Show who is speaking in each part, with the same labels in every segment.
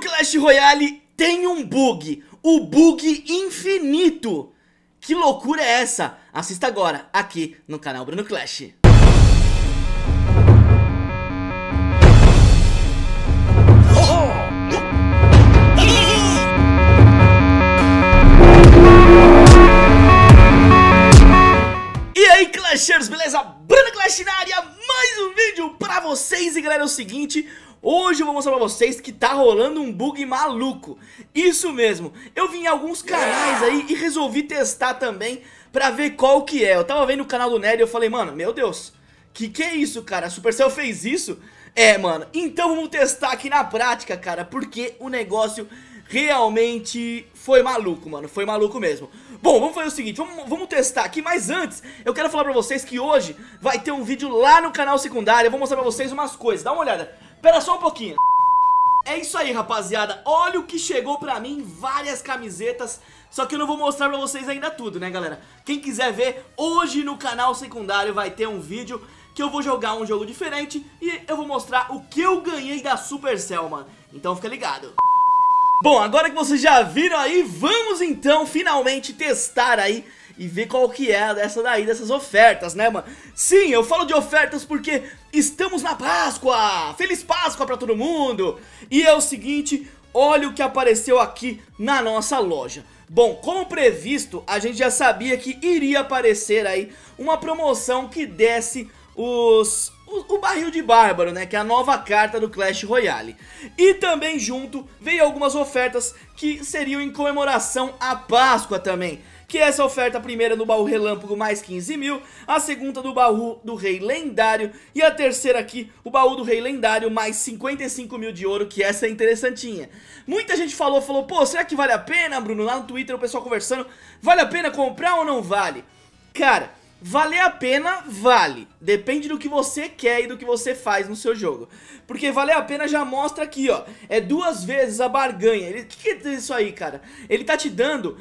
Speaker 1: Clash Royale tem um bug, o bug infinito. Que loucura é essa? Assista agora, aqui no canal Bruno Clash. E aí, Clashers, beleza? Bruno Clash na área, mais um vídeo pra vocês. E galera, é o seguinte, hoje eu vou mostrar pra vocês que tá rolando um bug maluco. Isso mesmo, eu vim em alguns canais aí e resolvi testar também pra ver qual que é. Eu tava vendo o canal do Nery e eu falei, mano, meu Deus, que é isso, cara? A Supercell fez isso? É, mano, então vamos testar aqui na prática, cara, porque o negócio realmente foi maluco, mano, foi maluco mesmo. Bom, vamos fazer o seguinte, vamos testar aqui, mas antes eu quero falar pra vocês que hoje vai ter um vídeo lá no canal secundário. Eu vou mostrar pra vocês umas coisas, dá uma olhada, pera só um pouquinho. É isso aí, rapaziada, olha o que chegou pra mim, várias camisetas. Só que eu não vou mostrar pra vocês ainda tudo, né, galera? Quem quiser ver, hoje no canal secundário vai ter um vídeo que eu vou jogar um jogo diferente e eu vou mostrar o que eu ganhei da Supercell, mano. Então fica ligado. Bom, agora que vocês já viram aí, vamos então finalmente testar aí e ver qual que é dessas ofertas, né, mano? Sim, eu falo de ofertas porque estamos na Páscoa! Feliz Páscoa pra todo mundo! E é o seguinte, olha o que apareceu aqui na nossa loja. Bom, como previsto, a gente já sabia que iria aparecer aí uma promoção que desse o barril de bárbaro, né, que é a nova carta do Clash Royale. E também junto veio algumas ofertas que seriam em comemoração à Páscoa também, que é essa oferta, a primeira no baú relâmpago mais 15 mil, a segunda do baú do rei lendário e a terceira aqui, o baú do rei lendário mais 55 mil de ouro, que essa é interessantinha. Muita gente falou, pô, será que vale a pena, Bruno? Lá no Twitter o pessoal conversando, vale a pena comprar ou não vale? Cara, valer a pena, vale. Depende do que você quer e do que você faz no seu jogo. Porque valer a pena já mostra aqui, ó, é 2 vezes a barganha. O que é isso aí, cara? Ele tá te dando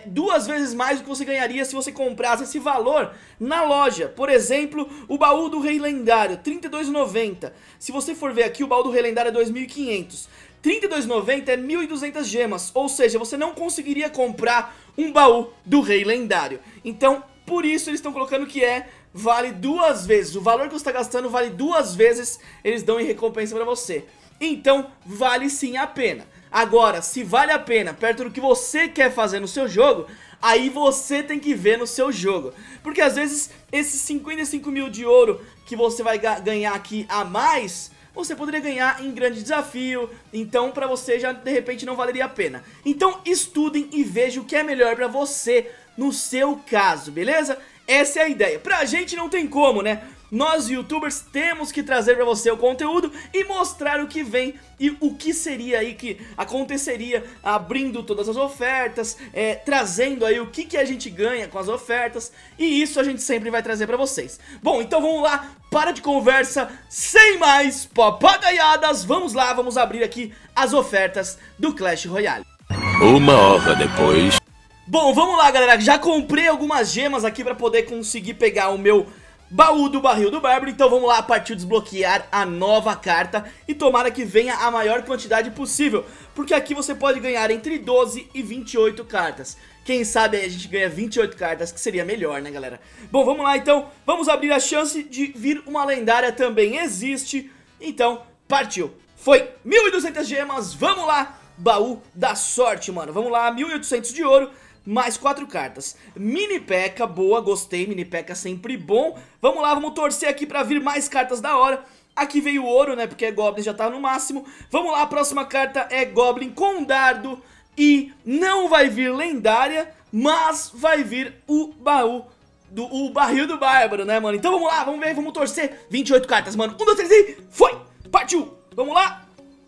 Speaker 1: 2 vezes mais do que você ganharia se você comprasse esse valor na loja. Por exemplo, o baú do rei lendário, R$ 32,90. Se você for ver aqui, o baú do rei lendário é 2.500. R$ 32,90 é 1.200 gemas. Ou seja, você não conseguiria comprar um baú do rei lendário. Então, por isso eles estão colocando que vale 2 vezes. O valor que você está gastando vale 2 vezes. Eles dão em recompensa pra você. Então vale sim a pena. Agora, se vale a pena perto do que você quer fazer no seu jogo, aí você tem que ver no seu jogo. Porque às vezes esses 55 mil de ouro que você vai ganhar aqui a mais, você poderia ganhar em grande desafio. Então pra você já de repente não valeria a pena. Então estudem e vejam o que é melhor pra você no seu caso, beleza? Essa é a ideia. Pra gente não tem como, né? Nós youtubers temos que trazer pra você o conteúdo e mostrar o que vem e o que seria aí que aconteceria abrindo todas as ofertas, trazendo aí o que a gente ganha com as ofertas, e isso a gente sempre vai trazer pra vocês. Bom, então vamos lá, para de conversa, sem mais papagaiadas, vamos lá, vamos abrir aqui as ofertas do Clash Royale.
Speaker 2: 1 hora depois.
Speaker 1: Bom, vamos lá, galera, já comprei algumas gemas aqui pra poder conseguir pegar o meu baú do barril do bárbaro. Então vamos lá, partiu desbloquear a nova carta e tomara que venha a maior quantidade possível, porque aqui você pode ganhar entre 12 e 28 cartas. Quem sabe aí a gente ganha 28 cartas, que seria melhor, né, galera? Bom, vamos lá então, vamos abrir a chance de vir uma lendária, também existe. Então, partiu, foi 1.200 gemas, vamos lá, baú da sorte, mano. Vamos lá, 1.800 de ouro, mais 4 cartas. Mini P.E.K.K.A, boa, gostei, Mini P.E.K.K.A sempre bom. Vamos lá, vamos torcer aqui pra vir mais cartas da hora. Aqui veio ouro, né, porque Goblin já tá no máximo. Vamos lá, a próxima carta é Goblin com dardo. E não vai vir lendária, mas vai vir o baú o barril do bárbaro, né, mano? Então vamos lá, vamos ver, vamos torcer. 28 cartas, mano, 1, 2, 3 e foi, partiu. Vamos lá,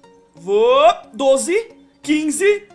Speaker 1: 12, 15,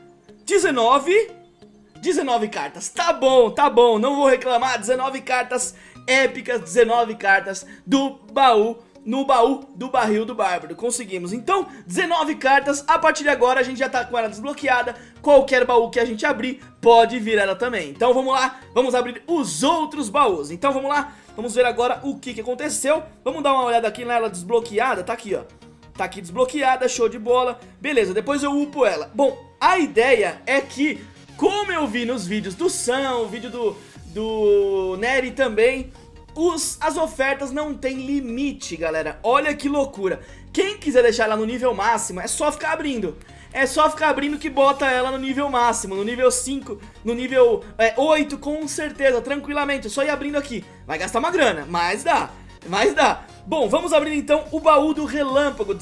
Speaker 1: 19 cartas, tá bom, não vou reclamar. 19 cartas épicas, 19 cartas do baú, no baú do barril do bárbaro, conseguimos. Então, 19 cartas, a partir de agora a gente já tá com ela desbloqueada. Qualquer baú que a gente abrir, pode vir ela também. Então vamos lá, vamos abrir os outros baús. Então vamos lá, vamos ver agora o que aconteceu. Vamos dar uma olhada aqui nela desbloqueada, tá aqui, ó. Tá aqui desbloqueada, show de bola. Beleza, depois eu upo ela. Bom, a ideia é que, como eu vi nos vídeos do Sam, o vídeo do Nery também, as ofertas não tem limite, galera. Olha que loucura. Quem quiser deixar ela no nível máximo, é só ficar abrindo. É só ficar abrindo que bota ela no nível máximo, no nível 5, no nível 8, com certeza, tranquilamente. É só ir abrindo aqui. Vai gastar uma grana, mas dá. Bom, vamos abrir então o baú do relâmpago.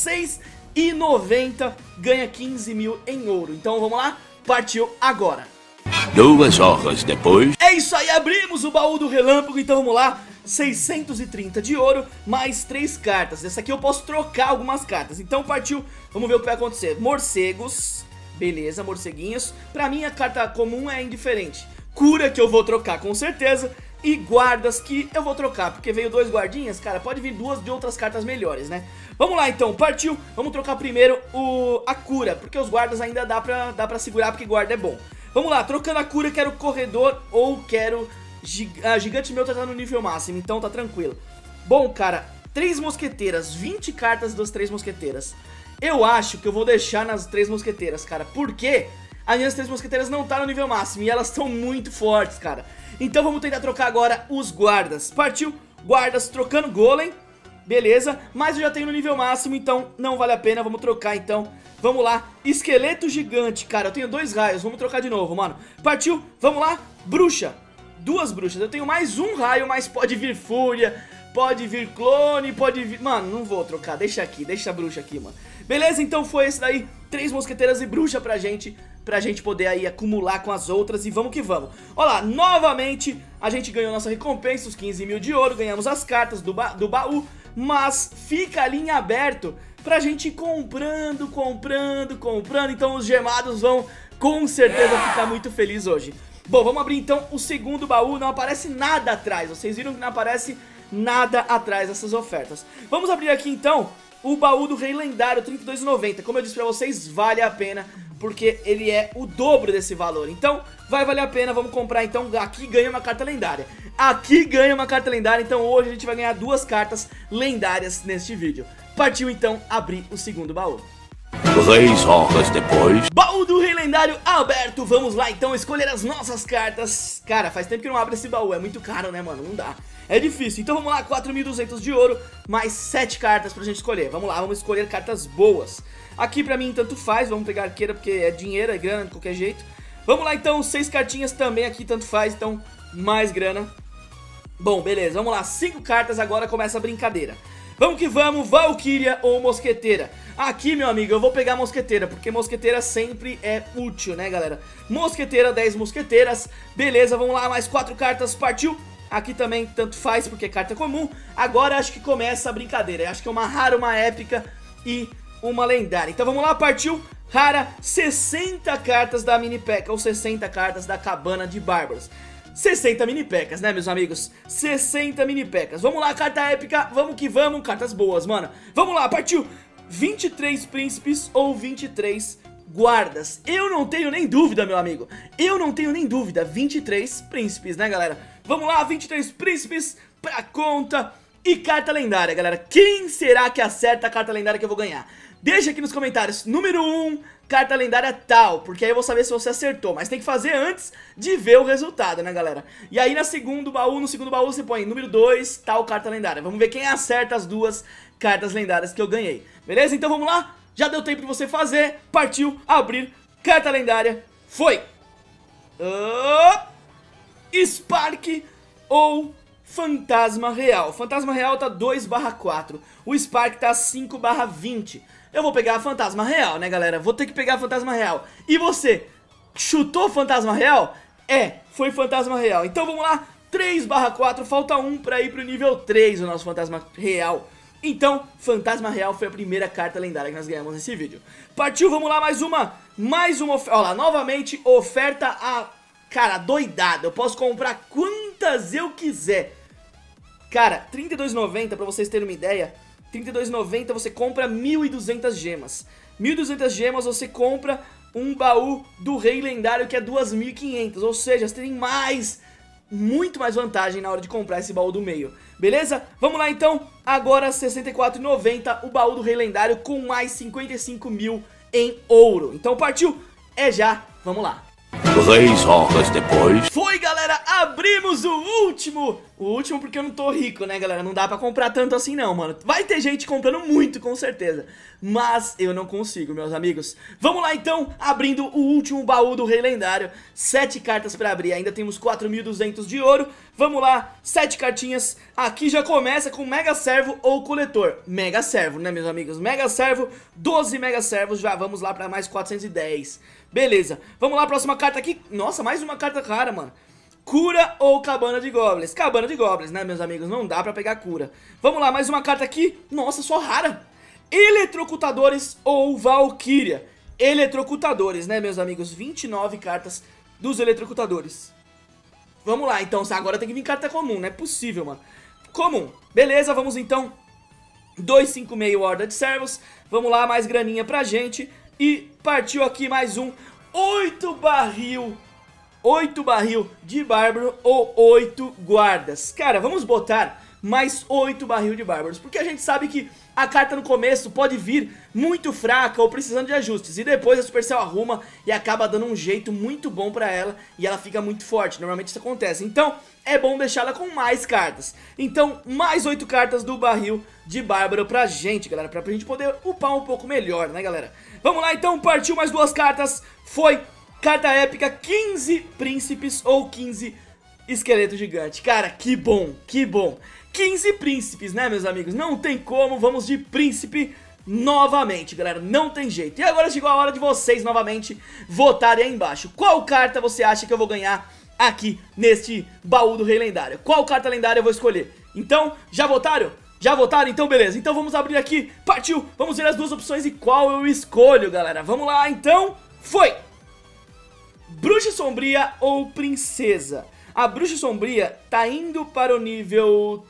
Speaker 1: 16,90, ganha 15 mil em ouro. Então vamos lá, partiu agora.
Speaker 2: 2 horas depois.
Speaker 1: É isso aí, abrimos o baú do relâmpago, então vamos lá. 630 de ouro, mais 3 cartas. Essa aqui eu posso trocar algumas cartas. Então partiu, vamos ver o que vai acontecer. Morcegos, beleza, morceguinhos. Pra mim a carta comum é indiferente. Cura que eu vou trocar com certeza. E guardas que eu vou trocar, porque veio 2 guardinhas, cara, pode vir 2 de outras cartas melhores, né? Vamos lá então, partiu. Vamos trocar primeiro a cura, porque os guardas ainda dá pra segurar, porque guarda é bom. Vamos lá, trocando a cura, quero corredor ou quero... gigante meu tá no nível máximo, então tá tranquilo. Bom, cara, 3 mosqueteiras, 20 cartas das 3 mosqueteiras. Eu acho que eu vou deixar nas 3 mosqueteiras, cara, porque as minhas 3 mosqueteiras não tá no nível máximo e elas são muito fortes, cara. Então vamos tentar trocar agora os guardas. Partiu, guardas, trocando golem. Beleza, mas eu já tenho no nível máximo, então não vale a pena, vamos trocar então. Vamos lá, esqueleto gigante, cara, eu tenho 2 raios, vamos trocar de novo, mano. Partiu, vamos lá, bruxa. 2 bruxas, eu tenho mais 1 raio, mas pode vir fúria, pode vir clone, pode vir... Mano, não vou trocar, deixa aqui, deixa a bruxa aqui, mano. Beleza, então foi esse daí, 3 mosqueteiras e bruxa pra gente poder aí acumular com as outras e vamos que vamos. Olha lá, novamente a gente ganhou nossa recompensa, os 15 mil de ouro, ganhamos as cartas do baú, mas fica ali em aberto pra gente ir comprando, então os gemados vão com certeza ficar muito felizes hoje. Bom, vamos abrir então o segundo baú, não aparece nada atrás, vocês viram que não aparece nada atrás dessas ofertas. Vamos abrir aqui então o baú do Rei Lendário, 32,90, como eu disse pra vocês, vale a pena, porque ele é o dobro desse valor, então vai valer a pena, vamos comprar então, aqui ganha uma carta lendária. Aqui ganha uma carta lendária, então hoje a gente vai ganhar 2 cartas lendárias neste vídeo. Partiu então abrir o segundo baú.
Speaker 2: 3 horas depois.
Speaker 1: Baú do Rei Lendário aberto, vamos lá então escolher as nossas cartas. Cara, faz tempo que não abre esse baú, é muito caro né mano, não dá. É difícil, então vamos lá, 4.200 de ouro, mais 7 cartas pra gente escolher. Vamos lá, vamos escolher cartas boas. Aqui pra mim tanto faz, vamos pegar arqueira porque é dinheiro, é grana de qualquer jeito. Vamos lá então, 6 cartinhas também aqui tanto faz, então mais grana. Bom, beleza, vamos lá, 5 cartas, agora começa a brincadeira. Vamos que vamos, Valkyria ou Mosqueteira. Aqui, meu amigo, eu vou pegar Mosqueteira, porque Mosqueteira sempre é útil, né, galera? Mosqueteira, 10 mosqueteiras. Beleza, vamos lá, mais 4 cartas, partiu. Aqui também tanto faz, porque é carta comum. Agora acho que começa a brincadeira. Acho que é uma rara, uma épica e uma lendária. Então vamos lá, partiu. Rara, 60 cartas da mini P.E.K.K.A. ou 60 cartas da Cabana de Bárbaros. 60 mini P.E.K.K.A.s, né, meus amigos? 60 mini P.E.K.K.A.s. Vamos lá, carta épica, vamos que vamos. Cartas boas, mano. Vamos lá, partiu. 23 príncipes ou 23 guardas. Eu não tenho nem dúvida, meu amigo. Eu não tenho nem dúvida. 23 príncipes, né, galera? Vamos lá, 23 príncipes pra conta. E carta lendária, galera. Quem será que acerta a carta lendária que eu vou ganhar? Deixa aqui nos comentários. Número 1, carta lendária tal, porque aí eu vou saber se você acertou. Mas tem que fazer antes de ver o resultado, né, galera? E aí no segundo baú você põe número 2, tal carta lendária. Vamos ver quem acerta as 2 cartas lendárias que eu ganhei. Beleza? Então vamos lá. Já deu tempo de você fazer. Partiu abrir carta lendária. Foi! Spark ou Fantasma Real. Fantasma Real tá 2/4. O Spark tá 5/20. Eu vou pegar a Fantasma Real, né, galera? Vou ter que pegar a Fantasma Real. E você, chutou Fantasma Real? É, foi Fantasma Real. Então vamos lá, 3/4. Falta 1 pra ir pro nível 3 o nosso Fantasma Real. Então, Fantasma Real foi a primeira carta lendária que nós ganhamos nesse vídeo. Partiu, vamos lá, mais uma oferta. Olha lá, novamente, oferta cara, doidada. Eu posso comprar quantas eu quiser. Cara, R$32,90, pra vocês terem uma ideia, R$32,90 você compra 1.200 gemas. 1.200 gemas você compra um baú do Rei Lendário que é 2.500. Ou seja, você tem muito mais vantagem na hora de comprar esse baú do meio. beleza? Vamos lá então, agora 64,90 o baú do Rei Lendário com mais 55 mil em ouro. Então partiu, é já, vamos lá.
Speaker 2: 3 horas depois.
Speaker 1: Foi, galera, abrimos o último porque eu não tô rico, né, galera? Não dá pra comprar tanto assim não, mano. Vai ter gente comprando muito, com certeza, mas eu não consigo, meus amigos. Vamos lá, então, abrindo o último baú do Rei Lendário. 7 cartas pra abrir, ainda temos 4.200 de ouro. Vamos lá, 7 cartinhas. Aqui já começa com Mega Servo ou Coletor. Mega Servo, né, meus amigos? Mega Servo, 12 Mega Servos. Já vamos lá pra mais 410. Beleza, vamos lá, próxima carta aqui. Nossa, mais uma carta rara, mano. Cura ou Cabana de Goblins? Cabana de Goblins, né, meus amigos? Não dá pra pegar cura. Vamos lá, mais uma carta aqui. Nossa, só rara. Eletrocutadores ou Valkyria? Eletrocutadores, né, meus amigos? 29 cartas dos eletrocutadores. Vamos lá, então. Agora tem que vir carta comum, não é possível, mano. Comum. Beleza, vamos então. 256 Horda de Servos. Vamos lá, mais graninha pra gente. E partiu aqui mais um 8 barril de Bárbaro ou 8 guardas. Cara, vamos botar mais 8 barril de Bárbaros, porque a gente sabe que a carta no começo pode vir muito fraca ou precisando de ajustes, e depois a Supercell arruma e acaba dando um jeito muito bom pra ela, e ela fica muito forte. Normalmente isso acontece, então é bom deixá-la com mais cartas. Então mais 8 cartas do barril de Bárbaro pra gente, galera, pra gente poder upar um pouco melhor, né, galera? Vamos lá então, partiu mais 2 cartas. Foi carta épica, 15 príncipes ou 15 esqueleto gigante. Cara, que bom, que bom. 15 príncipes, né, meus amigos? Não tem como, vamos de príncipe novamente, galera, não tem jeito. E agora chegou a hora de vocês novamente votarem aí embaixo. Qual carta você acha que eu vou ganhar aqui neste baú do Rei Lendário? Qual carta lendária eu vou escolher? Então, já votaram? Já votaram? Então beleza, então vamos abrir aqui, partiu, vamos ver as duas opções e qual eu escolho, galera. Vamos lá, então, foi! Bruxa Sombria ou Princesa? A Bruxa Sombria tá indo para o nível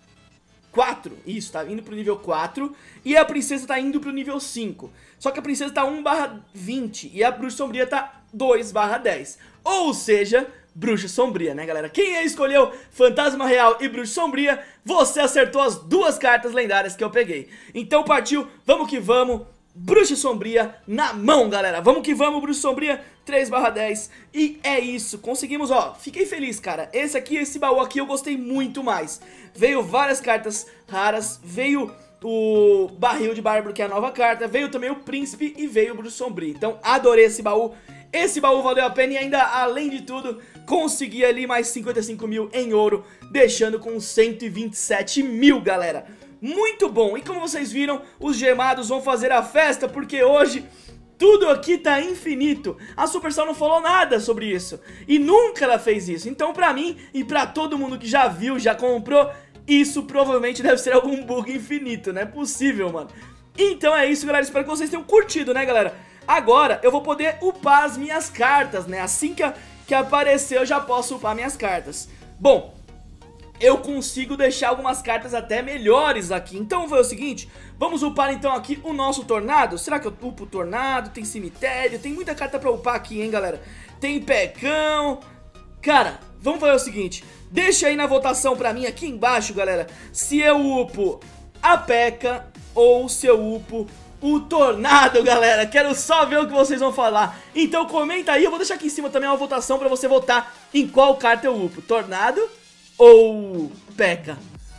Speaker 1: 4, isso, tá indo pro nível 4, e a Princesa tá indo pro nível 5. Só que a Princesa tá 1/20 e a Bruxa Sombria tá 2/10. Ou seja, Bruxa Sombria, né, galera? Quem escolheu Fantasma Real e Bruxa Sombria, você acertou as duas cartas lendárias que eu peguei. Então partiu, vamos que vamos. Bruxa Sombria na mão, galera. Vamos que vamos, Bruxa Sombria 3/10. E é isso, conseguimos, ó. Fiquei feliz, cara. Esse baú aqui eu gostei muito mais. Veio várias cartas raras. Veio o Barril de Bárbaro, que é a nova carta. Veio também o Príncipe e veio o Bruxa Sombria. Então adorei esse baú. Esse baú valeu a pena e ainda, além de tudo, consegui ali mais 55 mil em ouro, deixando com 127 mil, galera. Muito bom, e como vocês viram, os gemados vão fazer a festa, porque hoje tudo aqui tá infinito. A Supercell não falou nada sobre isso, e nunca ela fez isso. Então pra mim, e pra todo mundo que já viu, já comprou, isso provavelmente deve ser algum bug infinito, não é possível, mano. Então é isso, galera, espero que vocês tenham curtido, né, galera? Agora eu vou poder upar as minhas cartas, né, assim que aparecer eu já posso upar minhas cartas. Bom, eu consigo deixar algumas cartas até melhores aqui. Então foi o seguinte, vamos upar então aqui o nosso Tornado. Será que eu upo o Tornado? Tem Cemitério, tem muita carta pra upar aqui, hein, galera. Tem Pecão. Cara, vamos fazer o seguinte, deixa aí na votação pra mim aqui embaixo, galera, se eu upo a P.E.K.K.A ou se eu upo o Tornado, galera. Quero só ver o que vocês vão falar. Então comenta aí, eu vou deixar aqui em cima também uma votação pra você votar em qual carta eu upo, Tornado ou P.E.K.K.A.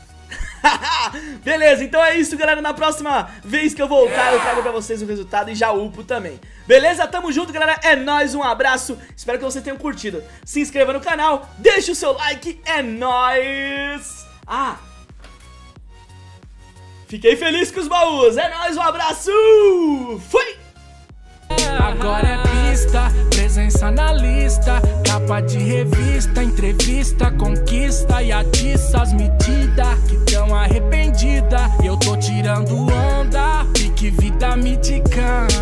Speaker 1: Beleza, então é isso, galera. Na próxima vez que eu voltar eu trago pra vocês o resultado e já upo também. Beleza? Tamo junto, galera. É nóis, um abraço. Espero que vocês tenham curtido. Se inscreva no canal, deixa o seu like. É nóis. Fiquei feliz com os baús. É nóis, um abraço. Fui!
Speaker 3: Agora é pista, presença na lista, capa de revista, entrevista, conquista e atiça as medidas que tão arrependida. Eu tô tirando onda, pique vida miticã.